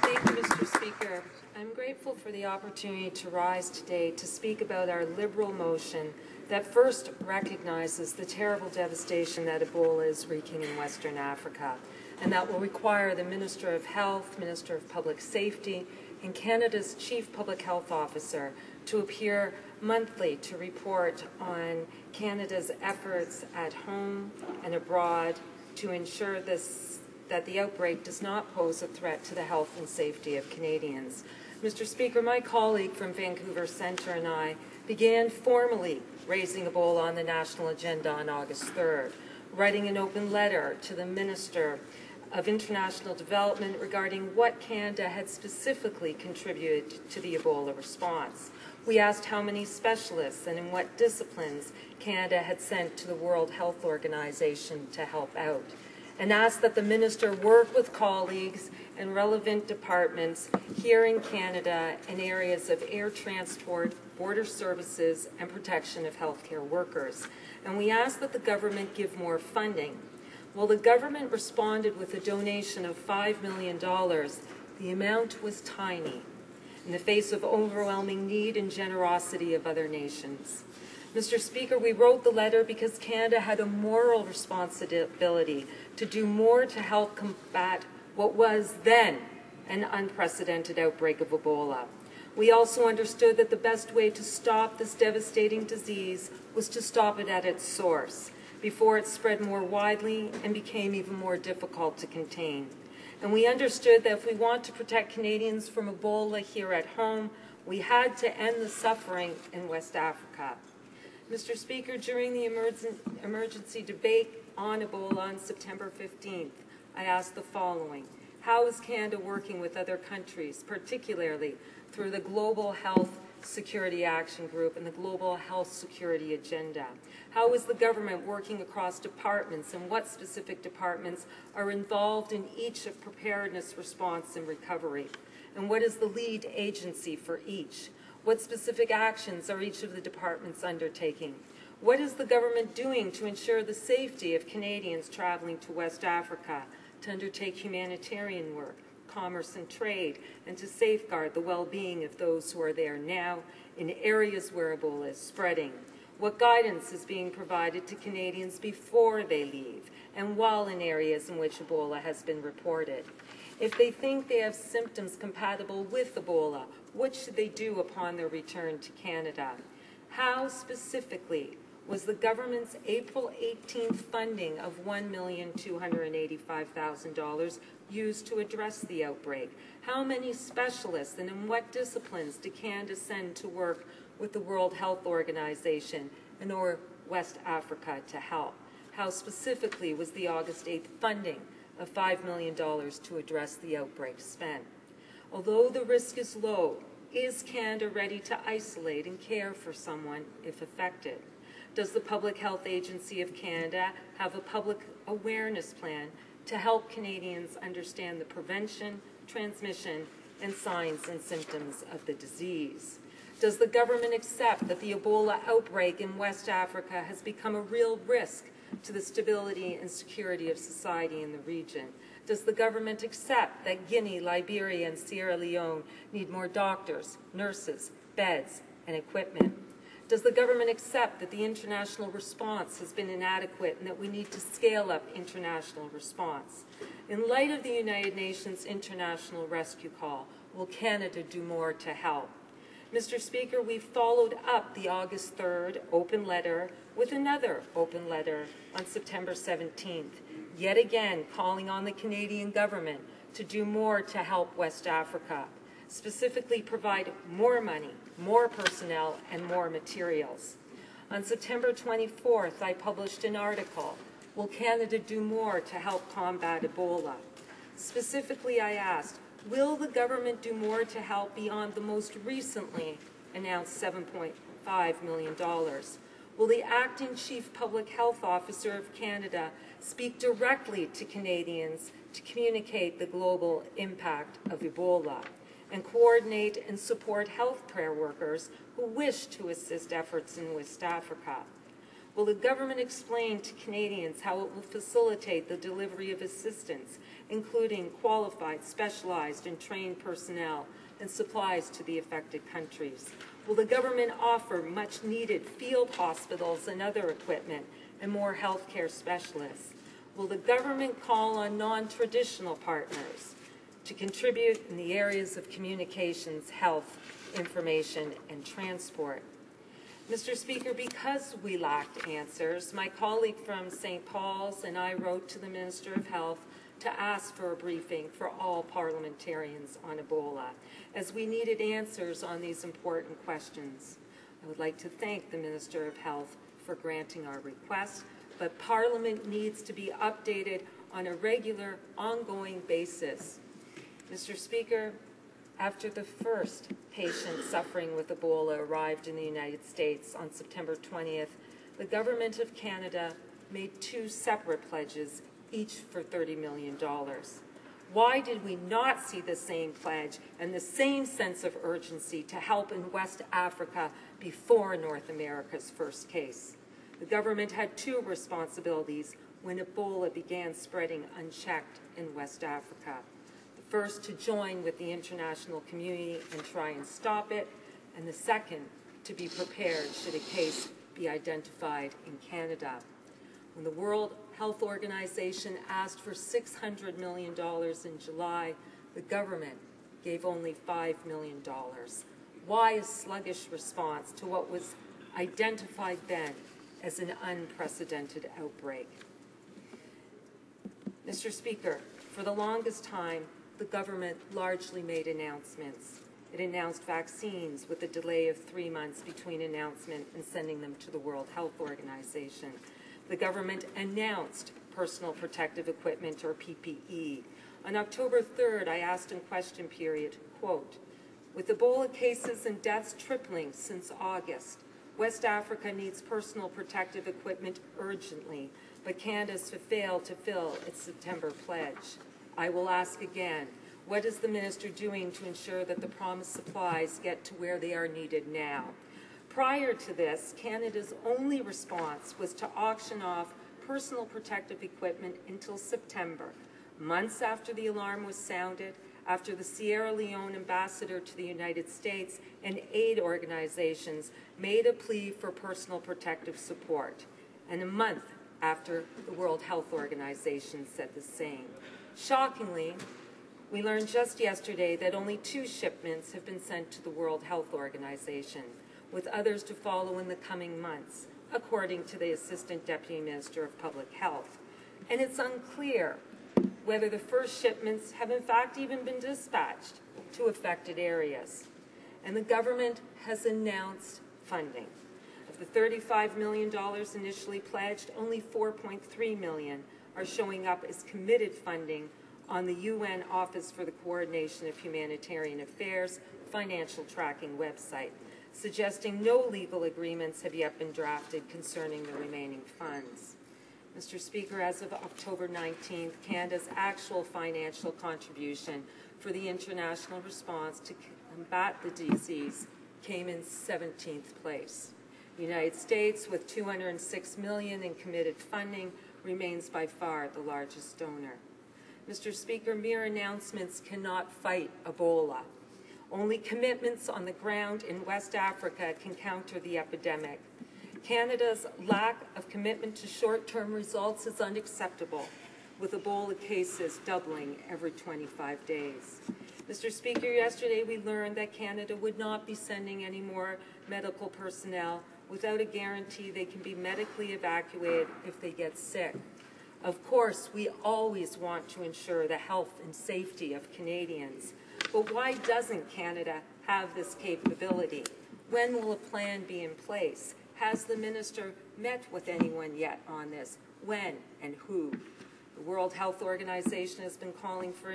Thank you, Mr. Speaker. I'm grateful for the opportunity to rise today to speak about our Liberal motion that first recognizes the terrible devastation that Ebola is wreaking in Western Africa, and that will require the Minister of Health, Minister of Public Safety, and Canada's Chief Public Health Officer to appear monthly to report on Canada's efforts at home and abroad to ensure that the outbreak does not pose a threat to the health and safety of Canadians. Mr. Speaker, my colleague from Vancouver Centre and I began formally raising Ebola on the national agenda on August 3rd, writing an open letter to the Minister of International Development regarding what Canada had specifically contributed to the Ebola response. We asked how many specialists and in what disciplines Canada had sent to the World Health Organization to help out, and asked that the Minister work with colleagues and relevant departments here in Canada in areas of air transport, border services, and protection of healthcare workers. And we asked that the government give more funding. Well, the government responded with a donation of $5 million. The amount was tiny in the face of overwhelming need and generosity of other nations. Mr. Speaker, we wrote the letter because Canada had a moral responsibility to do more to help combat what was then an unprecedented outbreak of Ebola. We also understood that the best way to stop this devastating disease was to stop it at its source, before it spread more widely and became even more difficult to contain. And we understood that if we want to protect Canadians from Ebola here at home, we had to end the suffering in West Africa. Mr. Speaker, during the emergency debate on Ebola on September 15th, I asked the following: how is Canada working with other countries, particularly through the Global Health Security Action Group and the Global Health Security Agenda? How is the government working across departments, and what specific departments are involved in each of preparedness, response, and recovery? And what is the lead agency for each? What specific actions are each of the departments undertaking? What is the government doing to ensure the safety of Canadians traveling to West Africa to undertake humanitarian work, commerce and trade, and to safeguard the well-being of those who are there now in areas where Ebola is spreading? What guidance is being provided to Canadians before they leave and while in areas in which Ebola has been reported? If they think they have symptoms compatible with Ebola, what should they do upon their return to Canada? How specifically was the government's April 18th funding of $1,285,000 used to address the outbreak? How many specialists and in what disciplines did Canada send to work with the World Health Organization and or West Africa to help? How specifically was the August 8th funding of $5 million to address the outbreak spent? Although the risk is low, is Canada ready to isolate and care for someone if affected? Does the Public Health Agency of Canada have a public awareness plan to help Canadians understand the prevention, transmission, and signs and symptoms of the disease? Does the government accept that the Ebola outbreak in West Africa has become a real risk to the stability and security of society in the region? Does the government accept that Guinea, Liberia, and Sierra Leone need more doctors, nurses, beds, and equipment? Does the government accept that the international response has been inadequate and that we need to scale up international response? In light of the United Nations International Rescue Call, will Canada do more to help? Mr. Speaker, we followed up the August 3rd open letter with another open letter on September 17th, yet again calling on the Canadian government to do more to help West Africa, specifically provide more money, more personnel, and more materials. On September 24th, I published an article, Will Canada do more to help combat Ebola? Specifically, I asked, will the government do more to help beyond the most recently announced $7.5 million? Will the Acting Chief Public Health Officer of Canada speak directly to Canadians to communicate the global impact of Ebola and coordinate and support healthcare workers who wish to assist efforts in West Africa? Will the government explain to Canadians how it will facilitate the delivery of assistance including qualified, specialized, and trained personnel and supplies to the affected countries? Will the government offer much-needed field hospitals and other equipment and more healthcare specialists? Will the government call on non-traditional partners to contribute in the areas of communications, health, information, and transport? Mr. Speaker, because we lacked answers, my colleague from St. Paul's and I wrote to the Minister of Health to ask for a briefing for all parliamentarians on Ebola, as we needed answers on these important questions. I would like to thank the Minister of Health for granting our request, but Parliament needs to be updated on a regular, ongoing basis. Mr. Speaker, after the first patient suffering with Ebola arrived in the United States on September 20th, the Government of Canada made two separate pledges, each for $30 million. Why did we not see the same pledge and the same sense of urgency to help in West Africa before North America's first case? The government had two responsibilities when Ebola began spreading unchecked in West Africa. First, to join with the international community and try and stop it, and the second, to be prepared should a case be identified in Canada. When the World Health Organization asked for $600 million in July, the government gave only $5 million. Why a sluggish response to what was identified then as an unprecedented outbreak? Mr. Speaker, for the longest time, the government largely made announcements. It announced vaccines with a delay of 3 months between announcement and sending them to the World Health Organization. The government announced personal protective equipment, or PPE. On October 3rd, I asked in question period, quote, with Ebola cases and deaths tripling since August, West Africa needs personal protective equipment urgently, but Canada's failed to fill its September pledge. I will ask again, what is the minister doing to ensure that the promised supplies get to where they are needed now? Prior to this, Canada's only response was to auction off personal protective equipment until September, months after the alarm was sounded, after the Sierra Leone ambassador to the United States and aid organizations made a plea for personal protective support, and a month after the World Health Organization said the same. Shockingly, we learned just yesterday that only 2 shipments have been sent to the World Health Organization, with others to follow in the coming months, according to the Assistant Deputy Minister of Public Health. And it's unclear whether the first shipments have in fact even been dispatched to affected areas. And the government has announced funding. Of the $35 million initially pledged, only $4.3 million are showing up as committed funding on the UN Office for the Coordination of Humanitarian Affairs financial tracking website, suggesting no legal agreements have yet been drafted concerning the remaining funds. Mr. Speaker, as of October 19th, Canada's actual financial contribution for the international response to combat the disease came in 17th place. The United States, with $206 million in committed funding, remains by far the largest donor. Mr. Speaker, mere announcements cannot fight Ebola. Only commitments on the ground in West Africa can counter the epidemic. Canada's lack of commitment to short-term results is unacceptable, with Ebola cases doubling every 25 days. Mr. Speaker, yesterday we learned that Canada would not be sending any more medical personnel without a guarantee they can be medically evacuated if they get sick. Of course, we always want to ensure the health and safety of Canadians, but why doesn't Canada have this capability? When will a plan be in place? Has the minister met with anyone yet on this? When and who? The World Health Organization has been calling for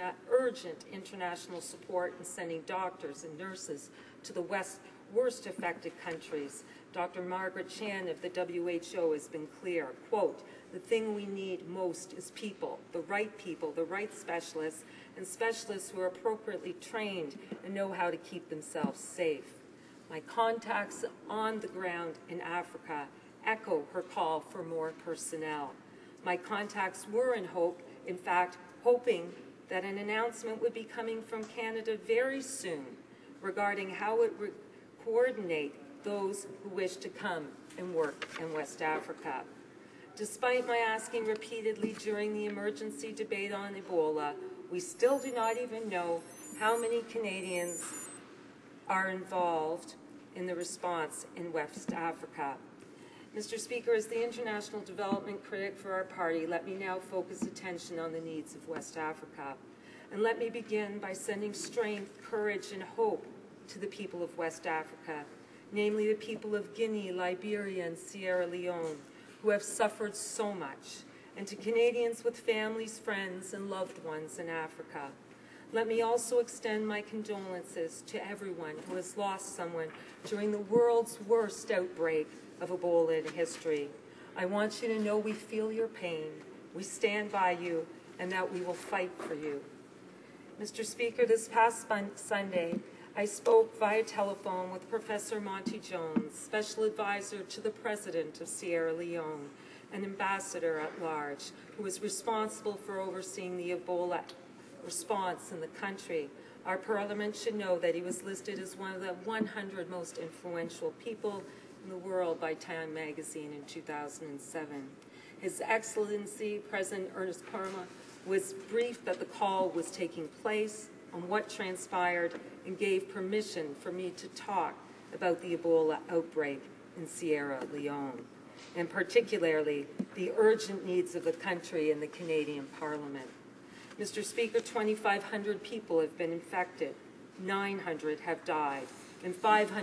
urgent international support and sending doctors and nurses to the worst affected countries. Dr. Margaret Chan of the WHO has been clear, quote, the thing we need most is people, the right specialists, and specialists who are appropriately trained and know how to keep themselves safe. My contacts on the ground in Africa echo her call for more personnel. My contacts were in fact, hoping that an announcement would be coming from Canada very soon regarding how it would coordinate those who wish to come and work in West Africa. Despite my asking repeatedly during the emergency debate on Ebola, we still do not even know how many Canadians are involved in the response in West Africa. Mr. Speaker, as the international development critic for our party, let me now focus attention on the needs of West Africa. And let me begin by sending strength, courage, and hope to the people of West Africa, namely the people of Guinea, Liberia, and Sierra Leone, who have suffered so much, and to Canadians with families, friends, and loved ones in Africa. Let me also extend my condolences to everyone who has lost someone during the world's worst outbreak of Ebola in history. I want you to know we feel your pain, we stand by you, and that we will fight for you. Mr. Speaker, this past Sunday, I spoke via telephone with Professor Monty Jones, Special Advisor to the President of Sierra Leone, an ambassador at large, who is responsible for overseeing the Ebola response in the country. Our Parliament should know that he was listed as one of the 100 most influential people in the world by Time magazine in 2007. His Excellency, President Ernest Koroma, was briefed that the call was taking place, on what transpired, and gave permission for me to talk about the Ebola outbreak in Sierra Leone, and particularly the urgent needs of the country and the Canadian Parliament. Mr. Speaker, 2,500 people have been infected, 900 have died, and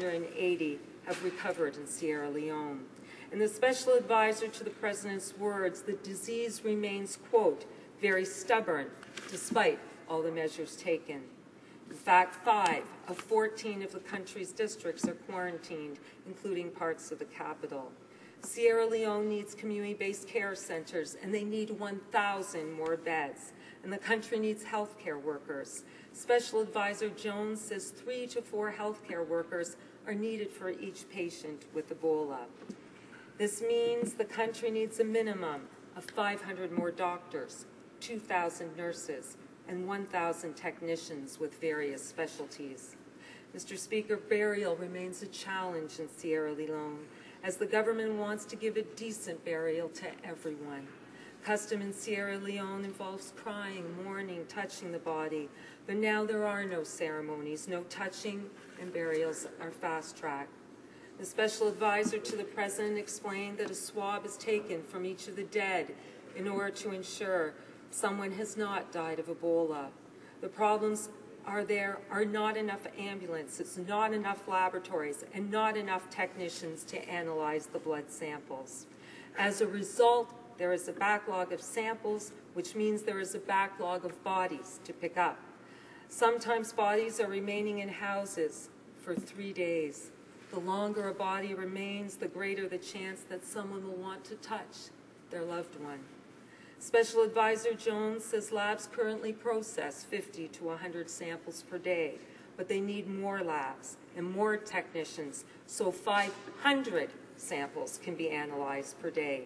580 have recovered in Sierra Leone. In the Special Advisor to the President's words, the disease remains, quote, very stubborn, despite all the measures taken. In fact, 5 of 14 of the country's districts are quarantined, including parts of the capital. Sierra Leone needs community-based care centers, and they need 1,000 more beds. And the country needs health care workers. Special Advisor Jones says 3 to 4 health care workers are needed for each patient with Ebola. This means the country needs a minimum of 500 more doctors, 2,000 nurses, and 1,000 technicians with various specialties. Mr. Speaker, burial remains a challenge in Sierra Leone, as the government wants to give a decent burial to everyone. Custom in Sierra Leone involves crying, mourning, touching the body, but now there are no ceremonies, no touching, and burials are fast-tracked. The Special Advisor to the President explained that a swab is taken from each of the dead in order to ensure someone has not died of Ebola. The problems are there are not enough ambulances, not enough laboratories, and not enough technicians to analyze the blood samples. As a result, there is a backlog of samples, which means there is a backlog of bodies to pick up. Sometimes bodies are remaining in houses for 3 days. The longer a body remains, the greater the chance that someone will want to touch their loved one. Special Advisor Jones says labs currently process 50 to 100 samples per day, but they need more labs and more technicians, so 500 samples can be analyzed per day.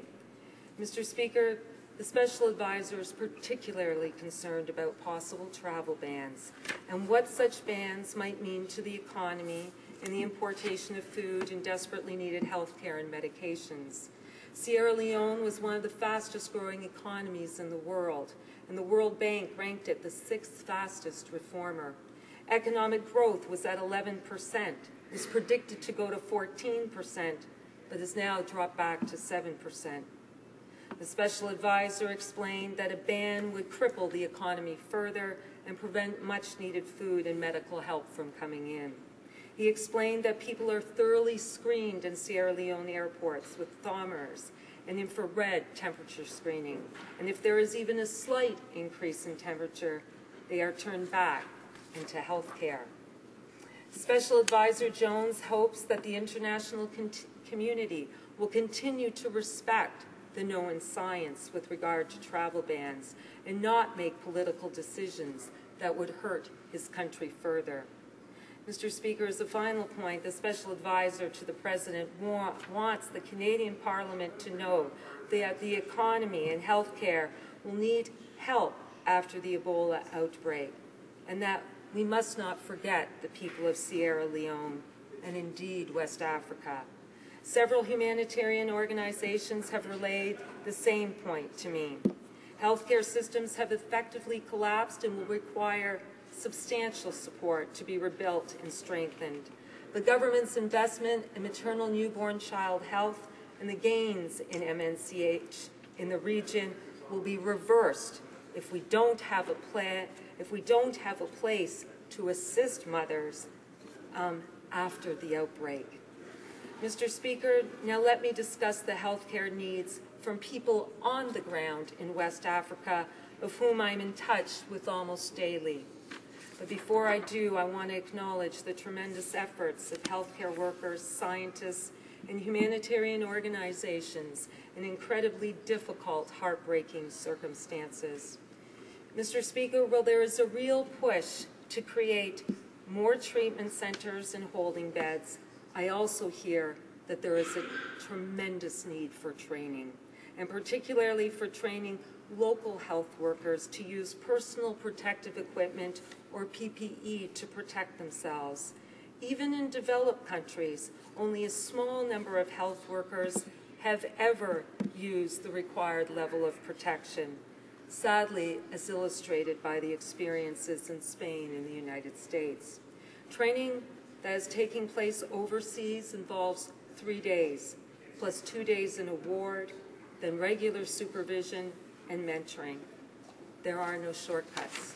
Mr. Speaker, the Special Advisor is particularly concerned about possible travel bans and what such bans might mean to the economy and the importation of food and desperately needed health care and medications. Sierra Leone was one of the fastest growing economies in the world, and the World Bank ranked it the 6th fastest reformer. Economic growth was at 11%, was predicted to go to 14%, but has now dropped back to 7%. The Special Advisor explained that a ban would cripple the economy further and prevent much-needed food and medical help from coming in. He explained that people are thoroughly screened in Sierra Leone airports with thermometers and infrared temperature screening, and if there is even a slight increase in temperature, they are turned back into health care. Special Advisor Jones hopes that the international community will continue to respect the known science with regard to travel bans and not make political decisions that would hurt his country further. Mr. Speaker, as a final point, the Special Advisor to the President wants the Canadian Parliament to know that the economy and health care will need help after the Ebola outbreak, and that we must not forget the people of Sierra Leone and indeed West Africa. Several humanitarian organizations have relayed the same point to me. Healthcare systems have effectively collapsed and will require substantial support to be rebuilt and strengthened. The government's investment in maternal newborn child health and the gains in MNCH in the region will be reversed if we don't have a place to assist mothers after the outbreak. Mr. Speaker, now let me discuss the healthcare needs from people on the ground in West Africa, of whom I'm in touch with almost daily. But before I do, I want to acknowledge the tremendous efforts of healthcare workers, scientists, and humanitarian organizations in incredibly difficult, heartbreaking circumstances. Mr. Speaker, while there is a real push to create more treatment centers and holding beds, I also hear that there is a tremendous need for training, and particularly for training local health workers to use personal protective equipment or PPE to protect themselves. Even in developed countries, only a small number of health workers have ever used the required level of protection, sadly, as illustrated by the experiences in Spain and the United States. Training that is taking place overseas involves 3 days, plus 2 days in a ward, then regular supervision and mentoring. There are no shortcuts.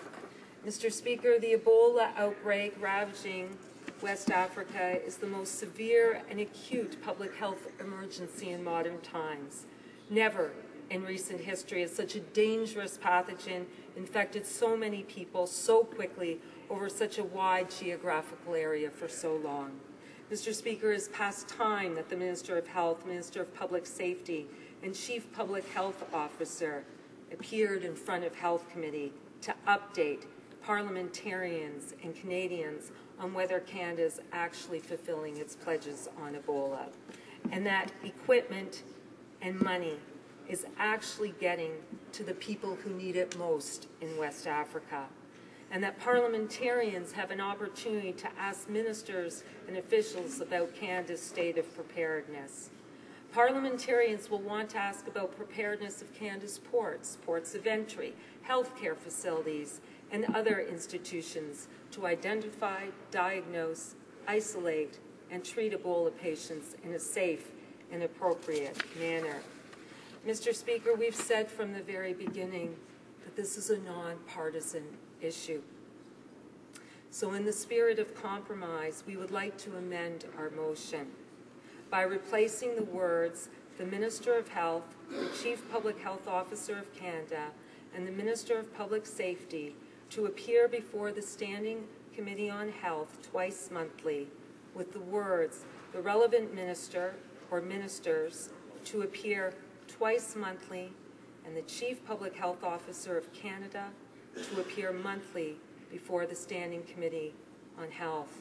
Mr. Speaker, the Ebola outbreak ravaging West Africa is the most severe and acute public health emergency in modern times. Never in recent history has such a dangerous pathogen infected so many people so quickly over such a wide geographical area for so long. Mr. Speaker, it is past time that the Minister of Health, Minister of Public Safety, and Chief Public Health Officer appeared in front of Health Committee to update parliamentarians and Canadians on whether Canada is actually fulfilling its pledges on Ebola, and that equipment and money is actually getting to the people who need it most in West Africa, and that parliamentarians have an opportunity to ask ministers and officials about Canada's state of preparedness. Parliamentarians will want to ask about preparedness of Canada's ports, ports of entry, healthcare facilities, and other institutions to identify, diagnose, isolate, and treat Ebola patients in a safe and appropriate manner. Mr. Speaker, we've said from the very beginning that this is a nonpartisan issue. So in the spirit of compromise, we would like to amend our motion by replacing the words, the Minister of Health, the Chief Public Health Officer of Canada, and the Minister of Public Safety to appear before the Standing Committee on Health twice monthly, with the words, the relevant minister or ministers to appear twice monthly, and the Chief Public Health Officer of Canada to appear monthly before the Standing Committee on Health.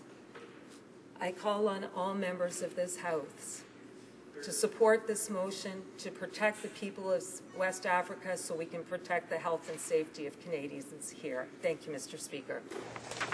I call on all members of this House to support this motion to protect the people of West Africa so we can protect the health and safety of Canadians here. Thank you, Mr. Speaker.